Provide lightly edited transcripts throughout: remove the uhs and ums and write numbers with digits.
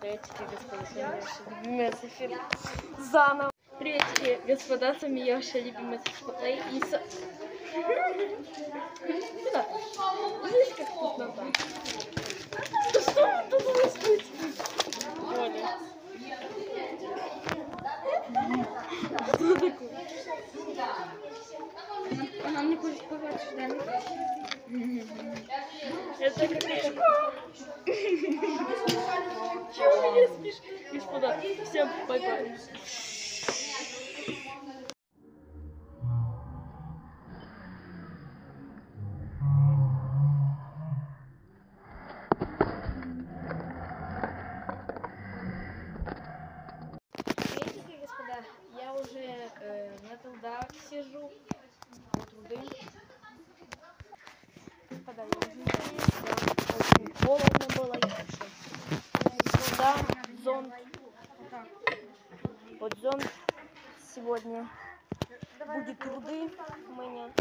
Приветики, господа, с вами ваша любимая София. Заново. Приветики, господа, с вами ваша любимая София. И куда? Здесь как тут надо. Да что вы тут у вас происходит? Оля. Что такое? Она мне хочет помочь, да? Это какая-то... Чего не спишь? Господа, всем бай-бай. Приветики, господа. Я уже на трудах сижу. На труды. Господа, я уже не очень холодно было. Я пошел сюда, зонт. Вот зонт сегодня. Будет труды у меня.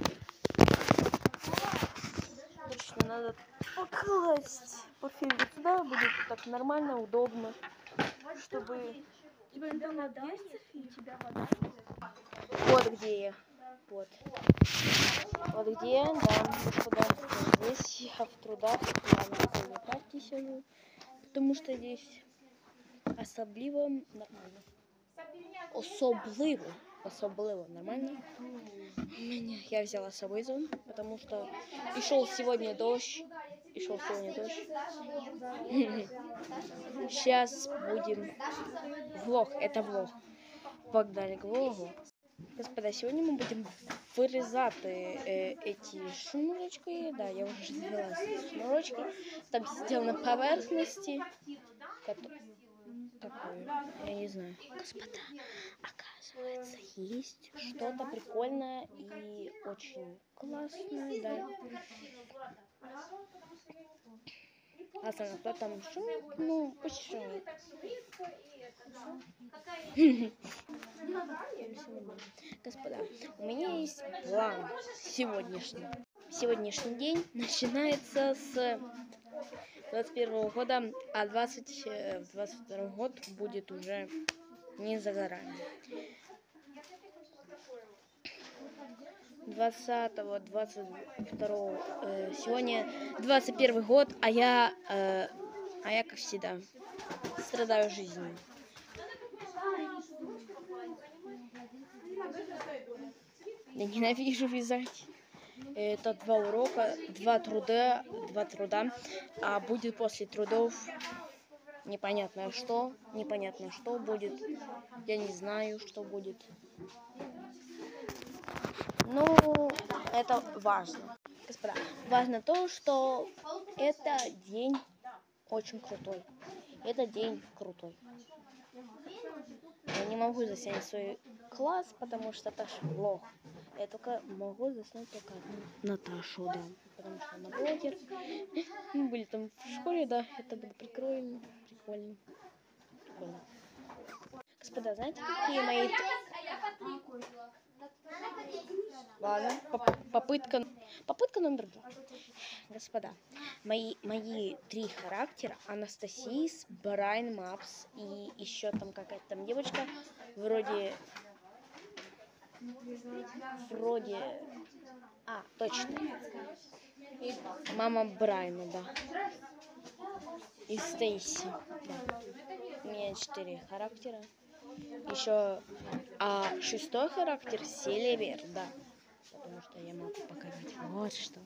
Точно надо покласть портфель вот сюда. Будет так нормально, удобно. Чтобы... Тебе интернет есть, и у тебя вода? Вот где я. Вот. Вот где я, да, господа. Здесь я в трудах. Я на последней партии сижу. Потому что здесь особливо нормально. Особливо нормально. Я взяла с собой зонт, потому что и шел сегодня дождь. Сейчас будем влог. Это влог. Погнали к влогу. Господа, сегодня мы будем вырезать эти шнурочки. Да, я уже взяла шнурочки. Там сидел на поверхности. Такое, я не знаю. Господа, оказывается, есть что-то прикольное и очень классное, да. А кто там шумит? Ну, пусть шумит. Господа, у меня есть план сегодняшний. Сегодняшний день начинается с 21 года, а 22 год будет уже не за горами. 20-го, 22-го, сегодня 21 год, а я как всегда страдаю жизнью. Я ненавижу вязать. Это 2 урока, 2 труда, а будет после трудов непонятно что будет. Я не знаю, что будет. Ну, это важно. Господа, важно то, что это день очень крутой. Это день крутой. Я не могу заснять свой класс, потому что это влог. Я только могу заснять только одну Наташу, да. Потому что она блогер. Мы были там в школе, да. Это было прикольно. Господа, знаете, какие мои... Ладно, попытка номер 2. Господа, мои 3 характера: Анастасис, Брайан Мапс и еще там какая-то там девочка вроде... А, точно. Мама Брайана, да. И Стейси. Да. У меня 4 характера. Еще 6-й характер Селивер, да. Потому что я могу показать вот что.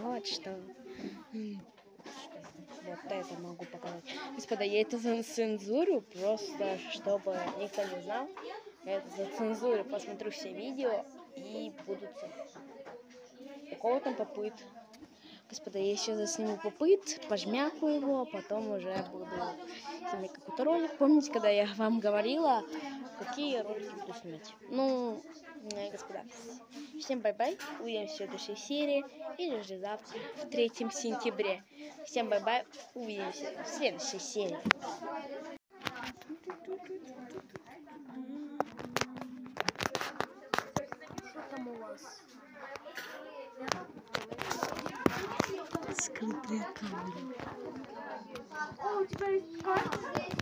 Вот это могу показать. Господа, я это зацензурю, просто чтобы никто не знал. Я это зацензурю, посмотрю все видео и будут у кого там попыт. Господа, я еще засниму попыт, пожмякаю его, а потом уже буду снимать какой-то ролик. Помните, когда я вам говорила, какие ролики буду снимать? Ну, господа, всем бай-бай. Увидимся в следующей серии или же завтра, 3 сентября. Всем бай-бай. Увидимся в следующей серии. Что там у вас? Скрытая камера. О, у тебя есть карта?